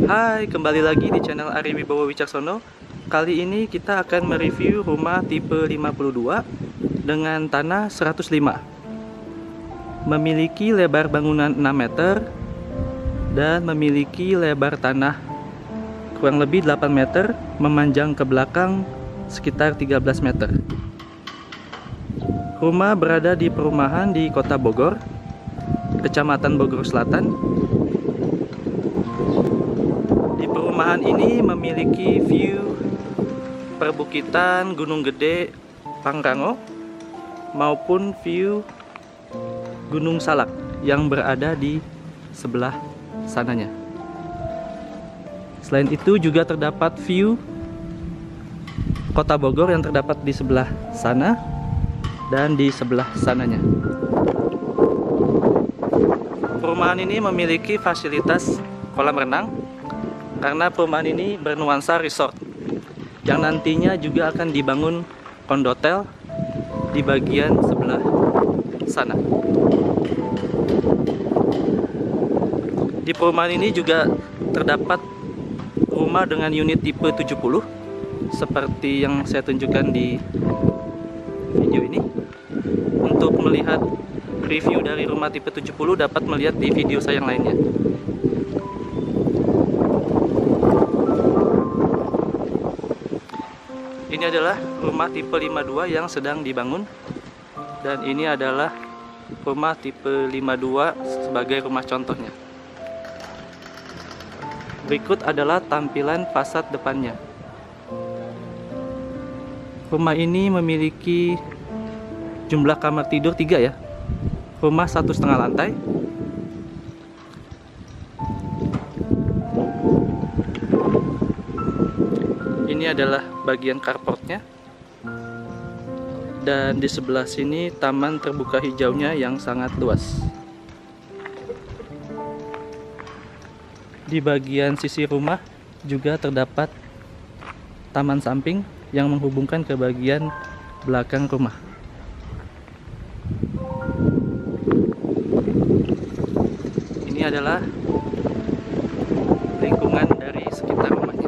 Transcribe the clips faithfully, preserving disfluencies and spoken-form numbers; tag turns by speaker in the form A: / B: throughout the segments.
A: Hai, kembali lagi di channel Ari Wibowo Wicaksono. Kali ini kita akan mereview rumah tipe lima puluh dua dengan tanah seratus lima. Memiliki lebar bangunan enam meter dan memiliki lebar tanah kurang lebih delapan meter, memanjang ke belakang sekitar tiga belas meter. Rumah berada di perumahan di Kota Bogor, Kecamatan Bogor Selatan. Di perumahan ini memiliki view perbukitan Gunung Gede, Pangrango, maupun view Gunung Salak yang berada di sebelah sananya. Selain itu juga terdapat view Kota Bogor yang terdapat di sebelah sana dan di sebelah sananya. Perumahan ini memiliki fasilitas kolam renang karena perumahan ini bernuansa resort yang nantinya juga akan dibangun kondotel di bagian sebelah sana. Di perumahan ini juga terdapat rumah dengan unit tipe tujuh puluh seperti yang saya tunjukkan di video ini. Untuk melihat review dari rumah tipe tujuh puluh dapat melihat di video saya yang lainnya. Ini adalah rumah tipe lima puluh dua yang sedang dibangun, dan ini adalah rumah tipe lima puluh dua sebagai rumah contohnya. Berikut adalah tampilan fasad depannya. Rumah ini memiliki jumlah kamar tidur tiga ya. Rumah satu setengah lantai. Ini adalah bagian carportnya, dan di sebelah sini taman terbuka hijaunya yang sangat luas. Di bagian sisi rumah juga terdapat taman samping yang menghubungkan ke bagian belakang rumah. Ini adalah lingkungan dari sekitar rumahnya.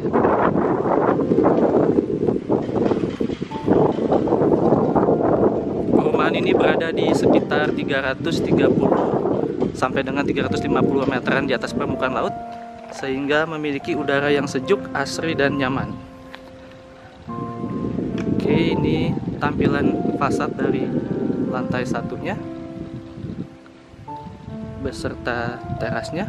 A: Perumahan ini berada di sekitar tiga ratus tiga puluh sampai dengan tiga ratus lima puluh meteran di atas permukaan laut, sehingga memiliki udara yang sejuk, asri, dan nyaman. Oke, ini tampilan fasad dari lantai satunya beserta terasnya.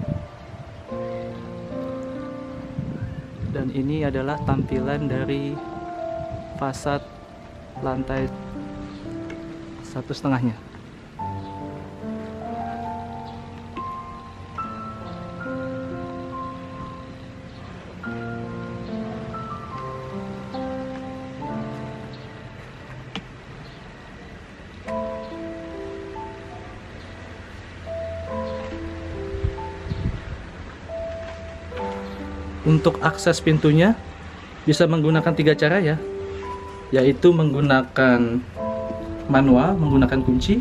A: Dan ini adalah tampilan dari fasad lantai satu setengahnya. Untuk akses pintunya bisa menggunakan tiga cara ya, yaitu menggunakan manual, menggunakan kunci,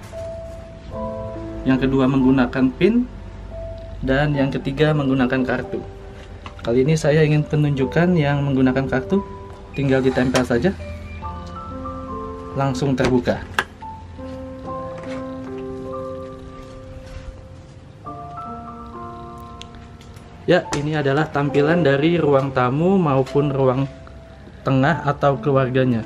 A: yang kedua menggunakan pin, dan yang ketiga menggunakan kartu. Kali ini saya ingin menunjukkan yang menggunakan kartu, tinggal ditempel saja, langsung terbuka. Ya, ini adalah tampilan dari ruang tamu maupun ruang tengah atau keluarganya.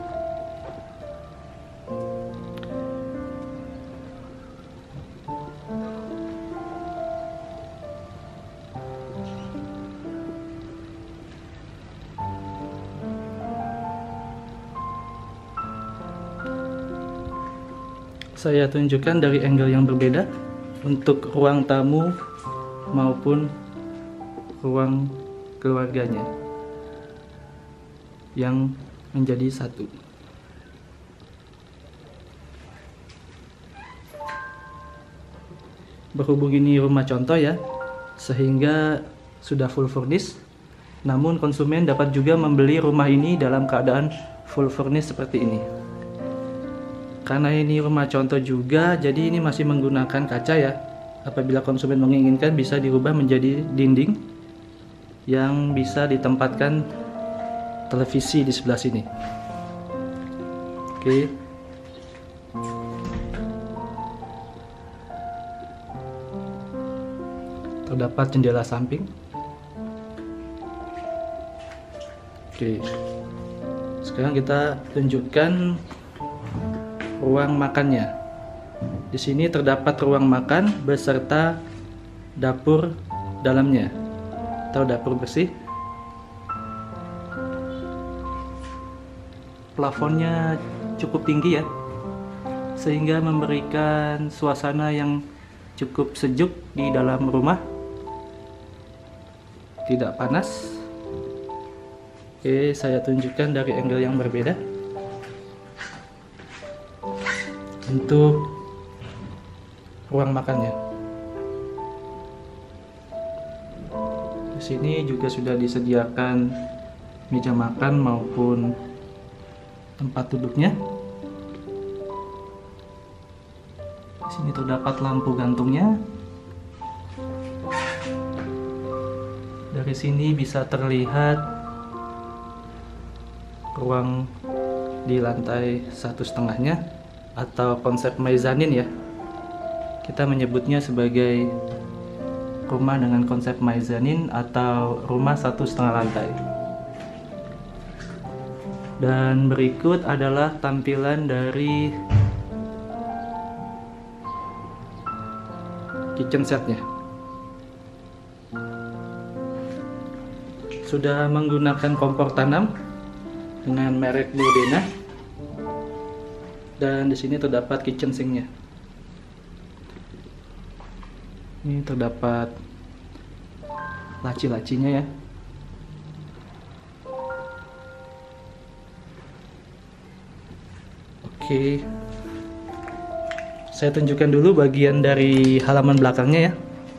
A: Saya tunjukkan dari angle yang berbeda untuk ruang tamu maupun ruang keluarganya yang menjadi satu. Berhubung ini rumah contoh ya, sehingga sudah full furnish, namun konsumen dapat juga membeli rumah ini dalam keadaan full furnish seperti ini. Karena ini rumah contoh juga, jadi ini masih menggunakan kaca ya. Apabila konsumen menginginkan bisa dirubah menjadi dinding yang bisa ditempatkan televisi di sebelah sini. Oke. Terdapat jendela samping. Oke. Sekarang kita tunjukkan ruang makannya. Di sini terdapat ruang makan beserta dapur dalamnya atau dapur bersih. Plafonnya cukup tinggi ya, sehingga memberikan suasana yang cukup sejuk di dalam rumah, tidak panas. Oke, saya tunjukkan dari angle yang berbeda. Untuk ruang makannya, di sini juga sudah disediakan meja makan maupun tempat duduknya. Di sini terdapat lampu gantungnya. Dari sini bisa terlihat ruang di lantai satu setengahnya atau konsep mezanin ya. Kita menyebutnya sebagai rumah dengan konsep mezanin atau rumah satu setengah lantai. Dan berikut adalah tampilan dari kitchen setnya. Sudah menggunakan kompor tanam dengan merek Budena, dan di sini terdapat kitchen sinknya. Ini terdapat laci-lacinya ya. Oke, saya tunjukkan dulu bagian dari halaman belakangnya ya,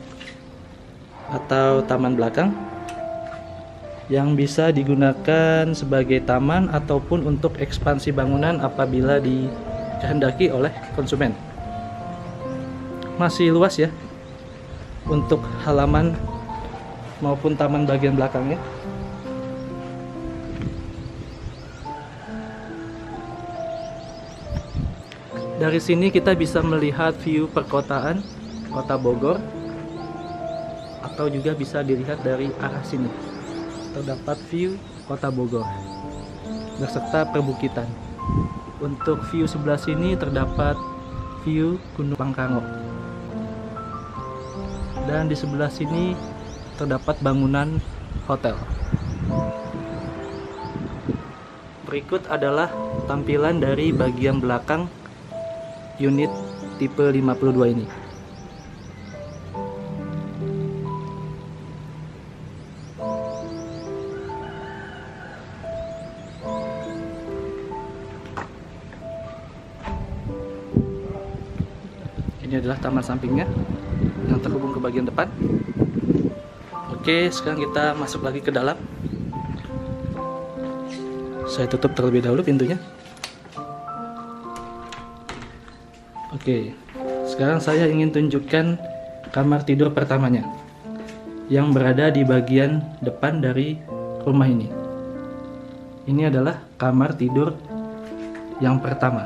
A: atau taman belakang, yang bisa digunakan sebagai taman ataupun untuk ekspansi bangunan apabila dikehendaki oleh konsumen. Masih luas ya untuk halaman maupun taman bagian belakangnya. Dari sini kita bisa melihat view perkotaan Kota Bogor, atau juga bisa dilihat dari arah sini. Terdapat view Kota Bogor beserta perbukitan. Untuk view sebelah sini terdapat view Gunung Pangrango. Dan di sebelah sini terdapat bangunan hotel. Berikut adalah tampilan dari bagian belakang unit tipe lima puluh dua ini. Ini adalah taman sampingnya yang terhubung ke bagian depan. Oke, sekarang kita masuk lagi ke dalam. Saya tutup terlebih dahulu pintunya. Oke, sekarang saya ingin tunjukkan kamar tidur pertamanya yang berada di bagian depan dari rumah ini. Ini adalah kamar tidur yang pertama.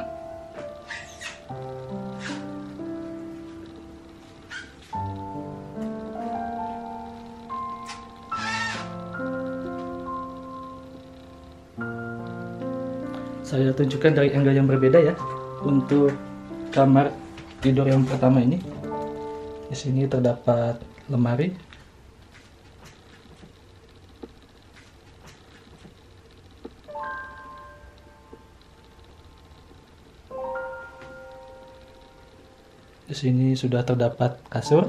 A: Saya tunjukkan dari angle yang berbeda ya untuk kamar tidur yang pertama ini. Di sini terdapat lemari. Di sini sudah terdapat kasur.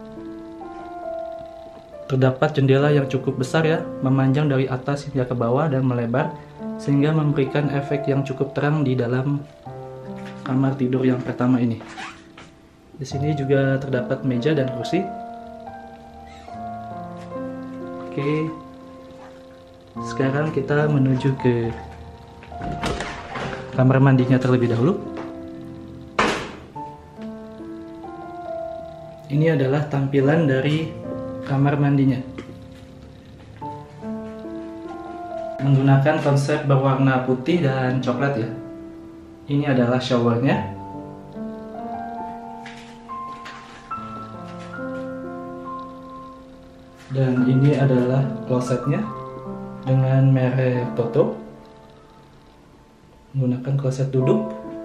A: Terdapat jendela yang cukup besar ya, memanjang dari atas hingga ke bawah dan melebar, sehingga memberikan efek yang cukup terang di dalam kamar tidur yang pertama ini. Di sini juga terdapat meja dan kursi. Oke, sekarang kita menuju ke kamar mandinya terlebih dahulu. Ini adalah tampilan dari kamar mandinya. menggunakan konsep berwarna putih dan coklat ya. Ini adalah showernya. Dan ini adalah klosetnya dengan merek Toto. Menggunakan kloset duduk.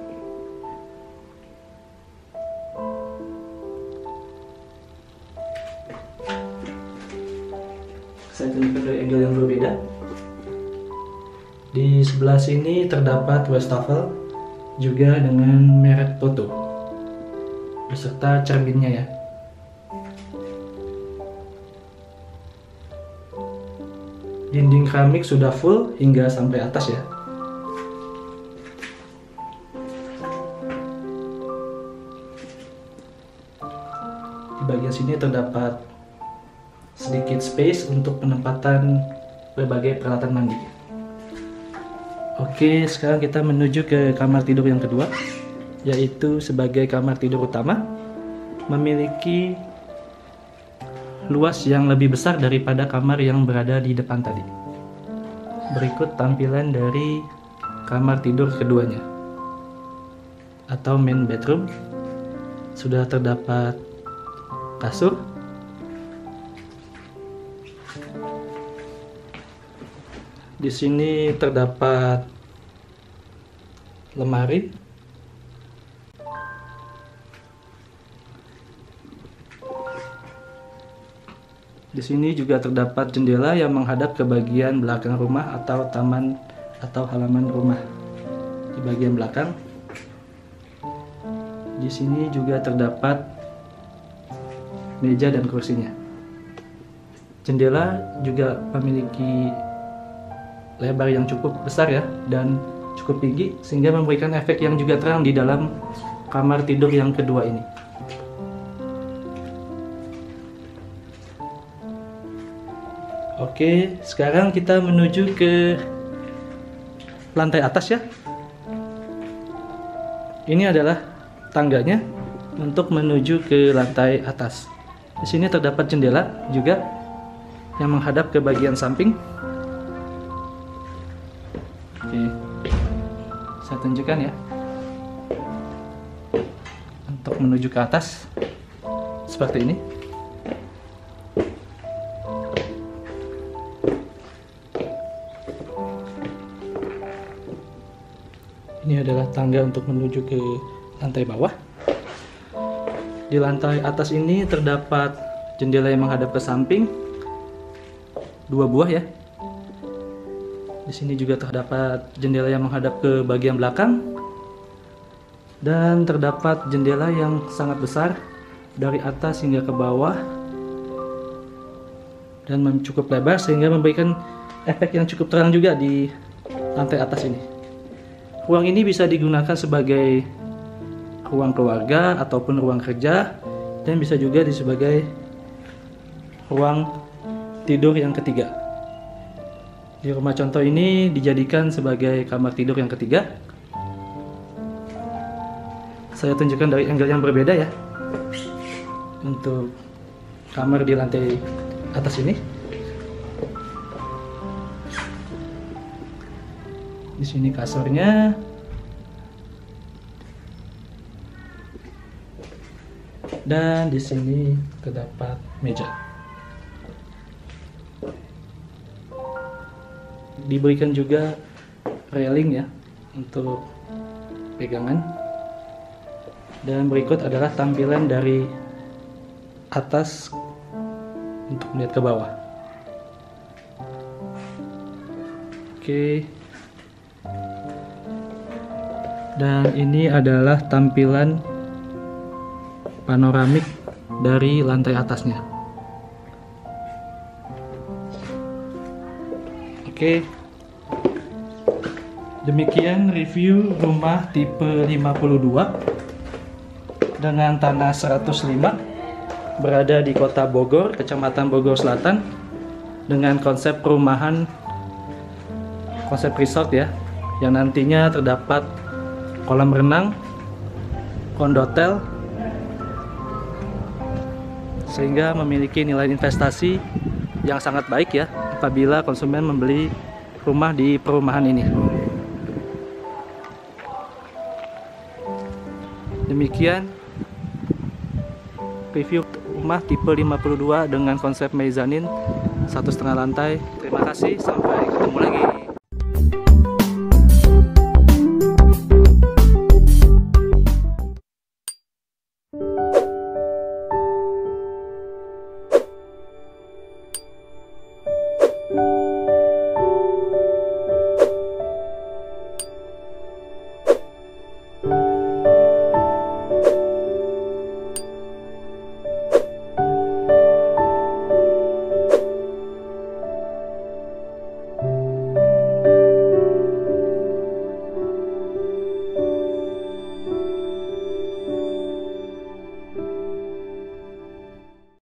A: Saya tunjukkan dari angle yang berbeda. Di sebelah sini terdapat wastafel juga dengan merek Toto beserta cerminnya ya. Dinding keramik sudah full hingga sampai atas ya. Di bagian sini terdapat sedikit space untuk penempatan berbagai peralatan mandi. Oke, sekarang kita menuju ke kamar tidur yang kedua, yaitu sebagai kamar tidur utama. Memiliki luas yang lebih besar daripada kamar yang berada di depan tadi. Berikut tampilan dari kamar tidur keduanya atau main bedroom. Sudah terdapat kasur, di sini terdapat lemari, di sini juga terdapat jendela yang menghadap ke bagian belakang rumah atau taman atau halaman rumah. Di bagian belakang, di sini juga terdapat meja dan kursinya. Jendela juga memiliki lebar yang cukup besar ya dan cukup tinggi sehingga memberikan efek yang juga terang di dalam kamar tidur yang kedua ini. Oke, sekarang kita menuju ke lantai atas ya. Ini adalah tangganya untuk menuju ke lantai atas. Di sini terdapat jendela juga yang menghadap ke bagian samping. Oke, saya tunjukkan ya. Untuk menuju ke atas seperti ini. Ini adalah tangga untuk menuju ke lantai bawah. Di lantai atas ini terdapat jendela yang menghadap ke samping, dua buah ya. Di sini juga terdapat jendela yang menghadap ke bagian belakang, dan terdapat jendela yang sangat besar dari atas hingga ke bawah dan cukup lebar sehingga memberikan efek yang cukup terang juga di lantai atas ini. Ruang ini bisa digunakan sebagai ruang keluarga ataupun ruang kerja, dan bisa juga di sebagai ruang tidur yang ketiga. Di rumah contoh ini dijadikan sebagai kamar tidur yang ketiga. Saya tunjukkan dari angle yang berbeda ya. Untuk kamar di lantai atas ini. Di sini kasurnya. Dan di sini terdapat meja. Diberikan juga railing ya untuk pegangan. Dan berikut adalah tampilan dari atas untuk melihat ke bawah. Oke. Dan ini adalah tampilan panoramik dari lantai atasnya. Oke. Demikian review rumah tipe lima puluh dua dengan tanah seratus lima berada di Kota Bogor, Kecamatan Bogor Selatan, dengan konsep perumahan konsep resort ya, yang nantinya terdapat kolam renang, kondotel, sehingga memiliki nilai investasi yang sangat baik ya apabila konsumen membeli rumah di perumahan ini. Demikian review rumah tipe lima puluh dua dengan konsep mezanin satu setengah lantai. Terima kasih, sampai ketemu lagi.